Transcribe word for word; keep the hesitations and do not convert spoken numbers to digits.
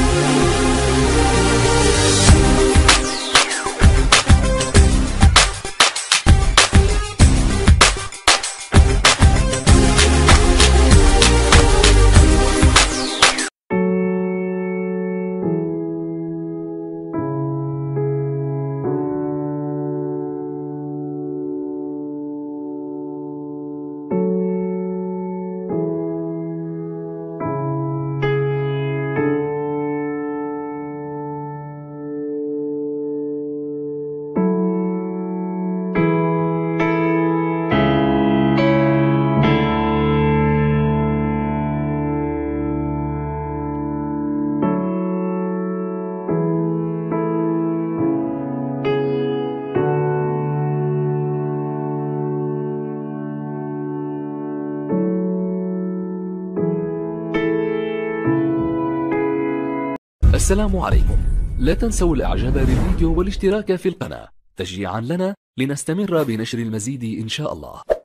السلام عليكم. لا تنسوا الاعجاب بالفيديو والاشتراك في القناة تشجيعا لنا لنستمر بنشر المزيد إن شاء الله.